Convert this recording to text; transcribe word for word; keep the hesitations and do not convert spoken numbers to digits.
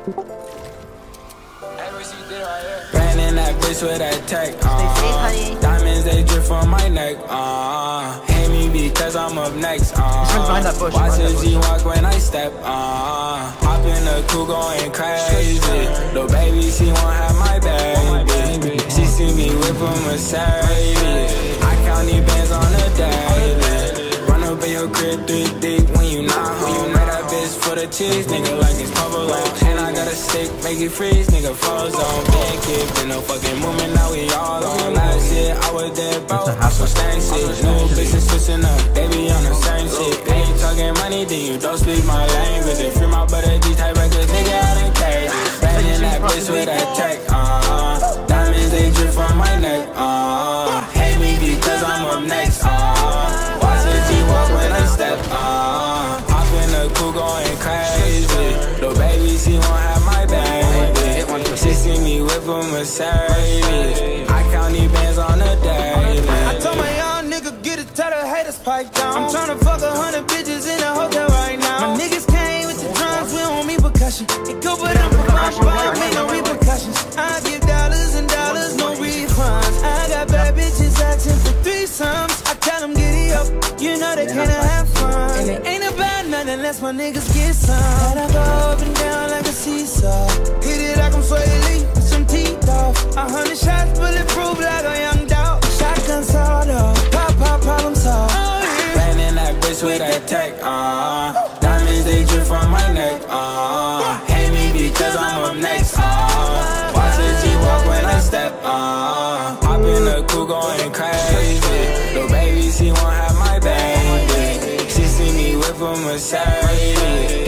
Branding that bitch with that tech, uh diamonds, they drip from my neck, uh hate me because I'm up next, uh watch a G walk when I step, uh hop in the coupe going crazy. Little baby, she won't have my baby. She see me whip a Mercedes. I count these bands on a daily. Run up in your crib three deep when you not home. Made that bitch for the cheese, nigga, like it's Pablo. And I got a stick, make it freeze, nigga, froze on. Been keeping no fucking movement, now we all on. Last year, I was dead broke, I was staying shit. New bitches switching up, they be on the same shit. They ain't talking money, then you don't speak my language. They free my butter, G-type records, nigga, I done crazy. Branding that bitch with that tech, uh diamonds, they drip from my neck, uh hate me because I'm up next, uh watch the G walk when I step, uh hop in the coupe going crazy. Little baby, she won't have my baby. She see me whip a Mercedes. I count these bands on a daily. I told my young nigga, get it, tell the haters pipe down. I'm tryna fuck a hundred bitches in a hotel right now. My niggas came with the drums, we don't mean percussion. It go but I'm for my but ain't no repercussions. I give dollars and dollars, no refunds. I got bad bitches asking for threesomes. I tell them giddy up, you know they can't have fun. And it ain't about nothing unless my niggas get some. And I go up and down like a seesaw. Hit it like I'm Sway with some teeth off. A hundred shots bulletproof like a young dog. Shotgun sawed off, pop pop problem solved. Branding that bitch with that tech, uh diamonds, they drip from my neck, uh hate me because I'm up next, uh watch the G walk when I step, uh hop in the coupe going crazy. Little baby, she won't have my baby. She see me whip a Mercedes.